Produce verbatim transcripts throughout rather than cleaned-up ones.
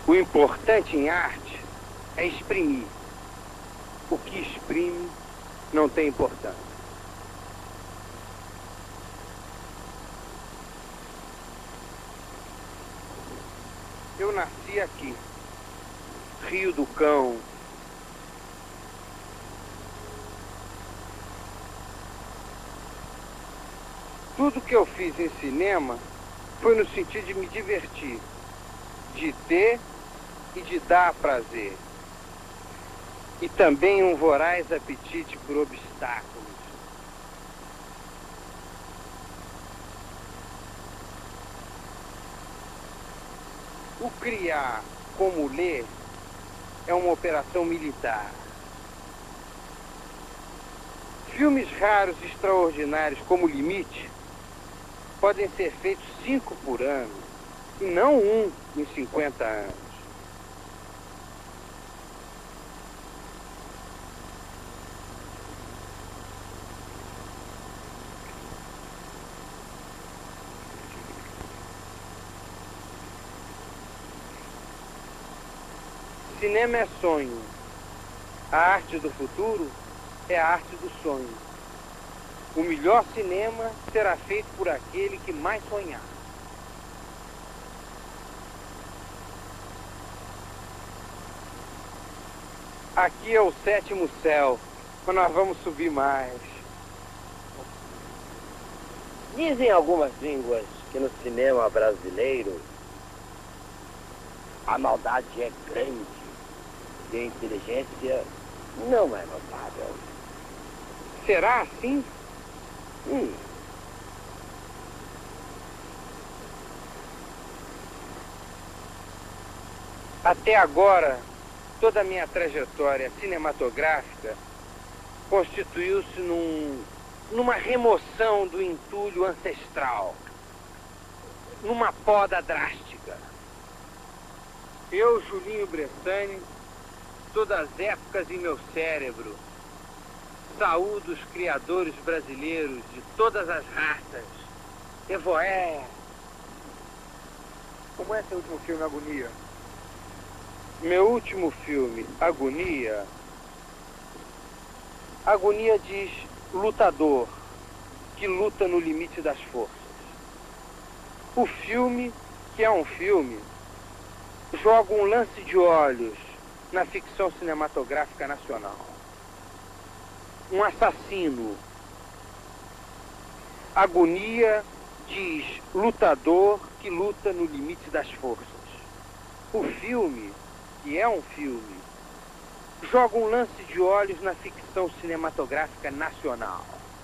O importante em arte é exprimir. O que exprime não tem importância. Eu nasci aqui, Rio do Cão. Tudo que eu fiz em cinema foi no sentido de me divertir, de ter e de dar prazer. E também um voraz apetite por obstáculos. O criar como ler é uma operação militar. Filmes raros e extraordinários como Limite podem ser feitos cinco por ano e não um em cinquenta anos. Cinema é sonho. A arte do futuro é a arte do sonho. O melhor cinema será feito por aquele que mais sonhar. Aqui é o sétimo céu, mas nós vamos subir mais. Dizem algumas línguas que no cinema brasileiro a maldade é grande e a inteligência não é notável. Será assim? Hum. Até agora, toda a minha trajetória cinematográfica constituiu-se num, numa remoção do entulho ancestral, numa poda drástica. Eu, Julinho Bressani, todas as épocas em meu cérebro, saúdo os criadores brasileiros de todas as raças. Evoé. Como é seu último filme, Agonia? Meu último filme, Agonia. Agonia diz lutador, que luta no limite das forças. O filme, que é um filme, joga um lance de olhos na ficção cinematográfica nacional. Um assassino. Agonia diz lutador que luta no limite das forças. O filme, que é um filme, joga um lance de olhos na ficção cinematográfica nacional.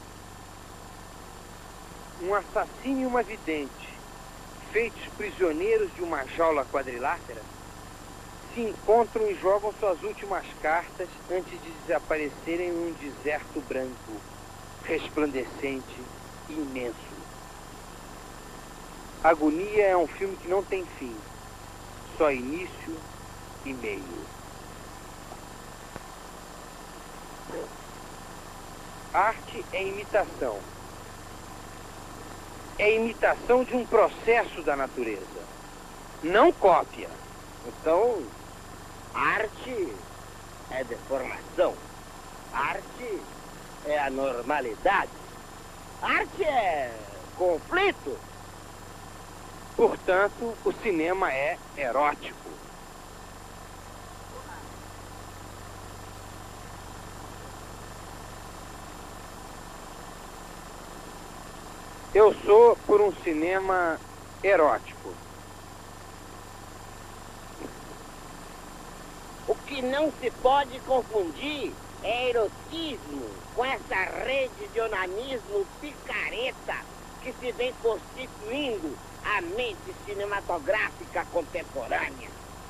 Um assassino e uma vidente, feitos prisioneiros de uma jaula quadrilátera, se encontram e jogam suas últimas cartas antes de desaparecerem em um deserto branco, resplandecente e imenso. Agonia é um filme que não tem fim, só início e meio. Arte é imitação. É imitação de um processo da natureza, não cópia. Então, arte é deformação. Arte é anormalidade. Arte é conflito. Portanto, o cinema é erótico. Eu sou por um cinema erótico. O que não se pode confundir é erotismo com essa rede de onanismo picareta que se vem constituindo a mente cinematográfica contemporânea.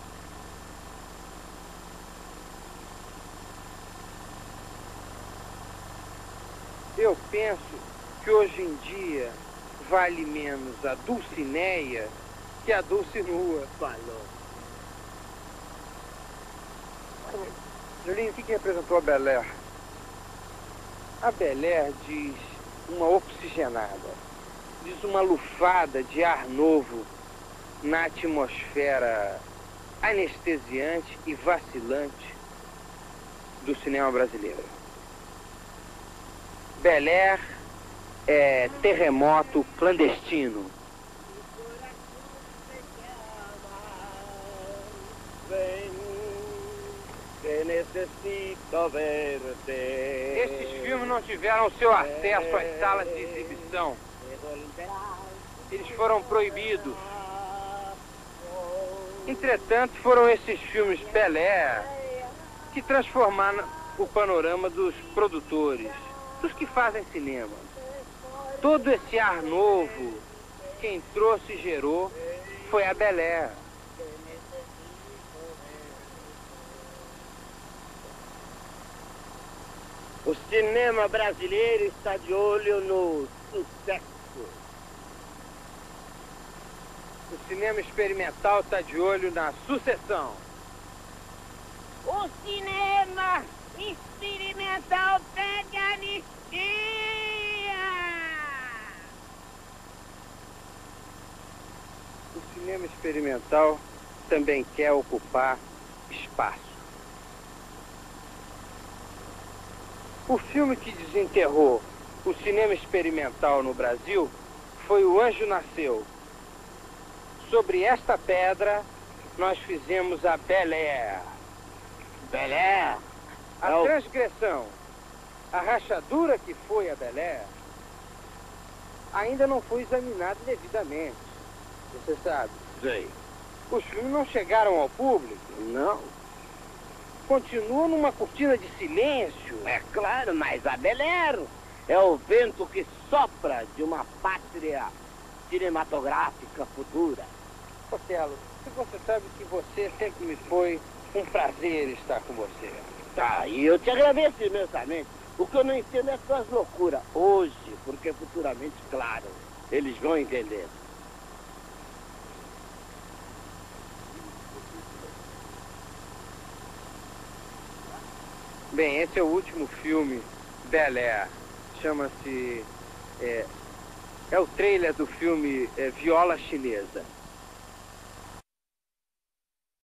Eu penso que hoje em dia vale menos a Dulcineia que a Dulcinua. Falou. Julinho, o que, que representou a Bel Air? A Bel Air diz uma oxigenada, diz uma lufada de ar novo na atmosfera anestesiante e vacilante do cinema brasileiro. Bel Air é terremoto clandestino. Que necessito verte. Esses filmes não tiveram seu acesso às salas de exibição. Eles foram proibidos. Entretanto, foram esses filmes Bel Air que transformaram o panorama dos produtores, dos que fazem cinema. Todo esse ar novo, quem trouxe e gerou foi a Bel Air. O cinema brasileiro está de olho no sucesso. O cinema experimental está de olho na sucessão. O cinema experimental pede anistia. O cinema experimental também quer ocupar espaço. O filme que desenterrou o cinema experimental no Brasil foi O Anjo Nasceu. Sobre esta pedra, nós fizemos a Bel Air. Bel Air. A É o- transgressão, a rachadura que foi a Bel Air, ainda não foi examinada devidamente. Você sabe, Sei. os filmes não chegaram ao público. Não, Continuam numa cortina de silêncio. é claro, mas a Bel Air é o vento que sopra de uma pátria cinematográfica futura. Otelo, você sabe que você sempre me foi um prazer estar com você. Tá, e eu te agradeço imensamente. O que eu não entendo é suas loucuras hoje, porque futuramente, claro, eles vão entender. Bem, esse é o último filme Bel Air. Chama-se... É, é o trailer do filme é, Viola Chinesa.